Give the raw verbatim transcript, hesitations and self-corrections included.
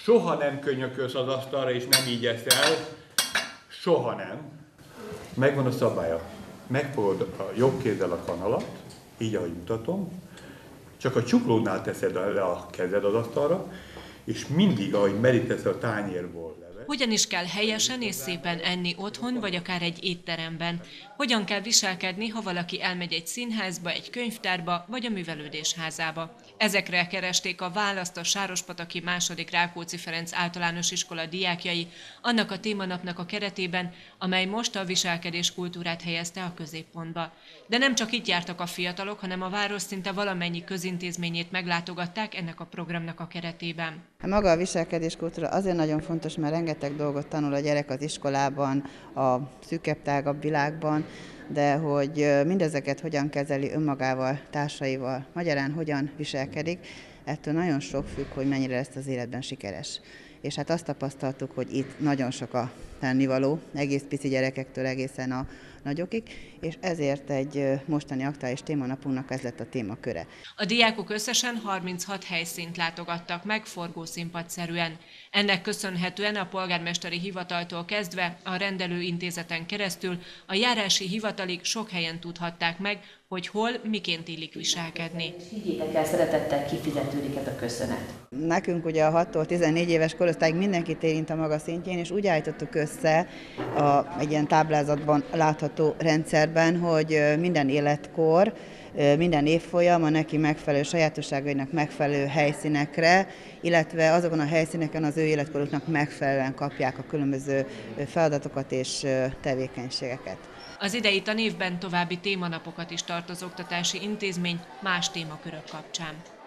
soha nem könyökölsz az asztalra, és nem így eszel, soha nem. Megvan a szabálya. Megfogod a jobb kézzel a kanalat, így ahogy mutatom, csak a csuklódnál teszed le a kezed az asztalra, és mindig, ahogy merítesz a tányérból levet. Hogyan is kell helyesen és szépen enni otthon, vagy akár egy étteremben? Hogyan kell viselkedni, ha valaki elmegy egy színházba, egy könyvtárba, vagy a művelődésházába? Ezekre keresték a választ a Sárospataki második Rákóczi Ferenc általános iskola diákjai, annak a témanapnak a keretében, amely most a viselkedés kultúrát helyezte a középpontba. De nem csak itt jártak a fiatalok, hanem a város szinte valamennyi közintézményét meglátogatták ennek a programnak a keretében. Maga a viselkedéskultúra azért nagyon fontos, mert rengeteg dolgot tanul a gyerek az iskolában, a szűkebb, tágabb világban, de hogy mindezeket hogyan kezeli önmagával, társaival, magyarán hogyan viselkedik, ettől nagyon sok függ, hogy mennyire lesz az életben sikeres. És hát azt tapasztaltuk, hogy itt nagyon sok a tennivaló, egész pici gyerekektől egészen a nagyokig, és ezért egy mostani aktuális témanapunknak ez lett a témaköre. A diákok összesen harminchat helyszínt látogattak meg forgószínpadszerűen. Ennek köszönhetően a polgármesteri hivataltól kezdve a rendelőintézeten keresztül a járási hivatalig sok helyen tudhatták meg, hogy hol, miként illik viselkedni. Higgyétek el, szeretettel kifizetődik ez a köszönet. Nekünk ugye a hattól tizennégy éves korosztályig mindenkit érint a maga szintjén, és úgy állítottuk össze a, egy ilyen táblázatban látható rendszerben, hogy minden életkor, minden évfolyam a neki megfelelő sajátosságainak megfelelő helyszínekre, illetve azokon a helyszíneken az ő életkoruknak megfelelően kapják a különböző feladatokat és tevékenységeket. Az idei tanévben további témanapokat is tart az oktatási intézmény más témakörök kapcsán.